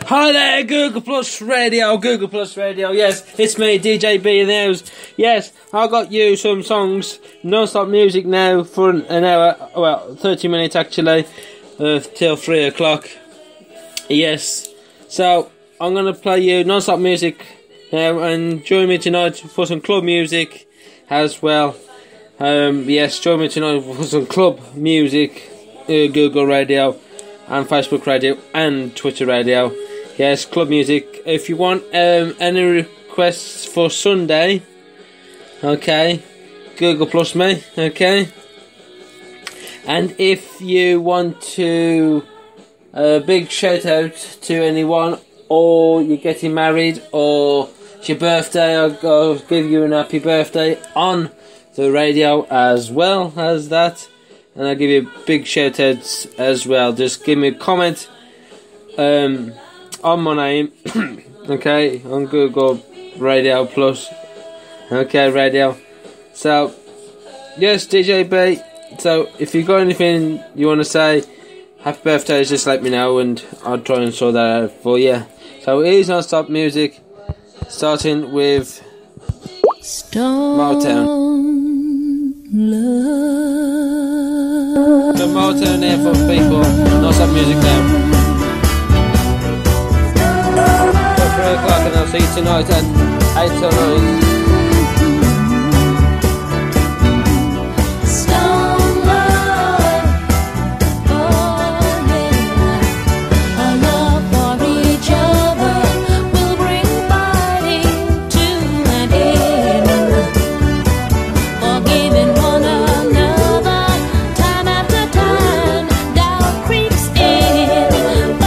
Hi there, Google Plus Radio, yes, it's me, DJ B in the house. Yes, I got you some songs, non-stop music now for an hour, well, 30 minutes actually, till 3 o'clock. Yes, so I'm going to play you non-stop music now, and join me tonight for some club music as well. Yes, join me tonight for some club music, Google Radio, and Facebook Radio, and Twitter Radio. Yes, club music. If you want any requests for Sunday, okay, Google Plus me, okay. And if you want to a big shout out to anyone, or you're getting married, or it's your birthday, I'll give you an happy birthday on the radio as well as that, and I'll give you big shout outs as well. Just give me a comment on my name, okay, on Google Radio Plus, okay, radio. So, yes, DJ B, so if you got anything you want to say, happy birthday, just let me know and I'll try and sort that out for you. So, here's non-stop music, starting with Motown. The Motown there for people, non-stop music now. 3 o'clock, and I'll see you tonight at 8 till 9.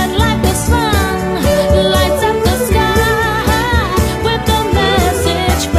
With the message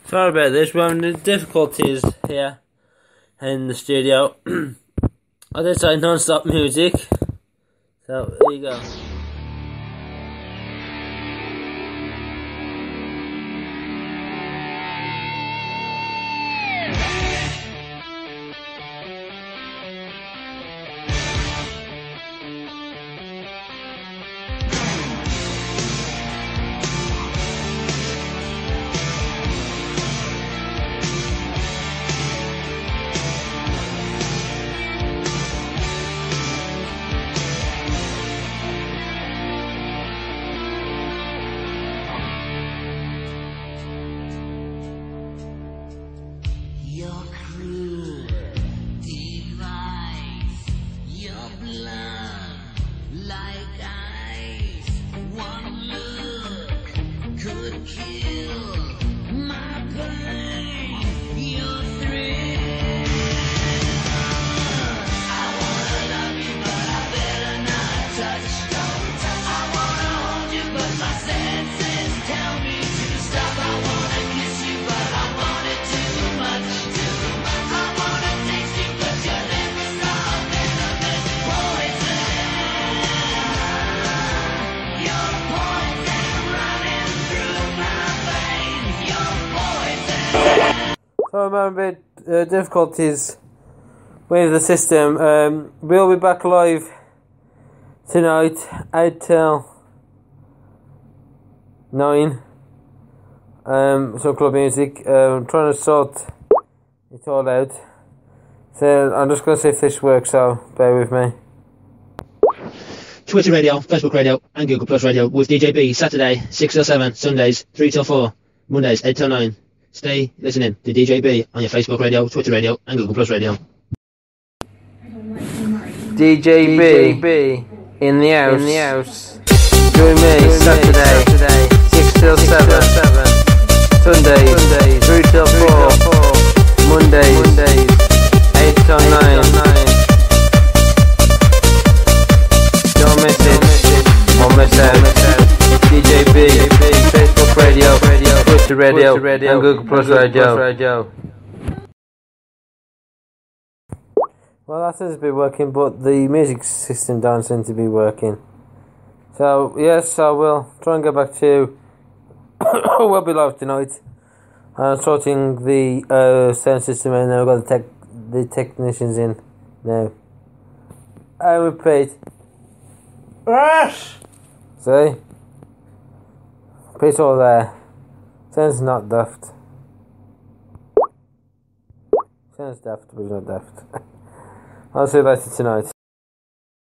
Sorry about this, we're having difficulties here in the studio. I did say non-stop music, so there you go. Your cruel device, your blood like ice. One look could kill my pain. Your thrill. I wanna love you, but I better not touch. I wanna hold you, but my senses tell me to stop. I wanna kiss you, but I want it too much. I wanna taste you, but your lips are venomous poison. Your poison running through my veins. Your poison. So I'm having a bit difficulties with the system. We'll be back live tonight, 8 till 9. Some club music. I'm trying to sort it all out. So I'm just going to see if this works, so bear with me. Twitter radio, Facebook radio, and Google Plus radio with DJB Saturday 6 till 7, Sundays 3 till 4, Mondays 8 till 9. Stay listening to DJB on your Facebook radio, Twitter radio, and Google Plus radio. DJB in the house. Join me Saturday 6 till 7, Sundays 3 till 4, Mondays 8 till 9. Don't miss it, or miss out. DJB, Facebook radio, Twitter radio, and Google Plus radio. Well, that seems to be working, but the music system don't seem to be working. So, yes, I will try and get back to you. We'll be live tonight. I'm sorting the sound system in now. I've got the technicians in now. I repeat. See? Peace all there. Sounds not daft. Sounds daft, but it's not daft. I'll see you later tonight.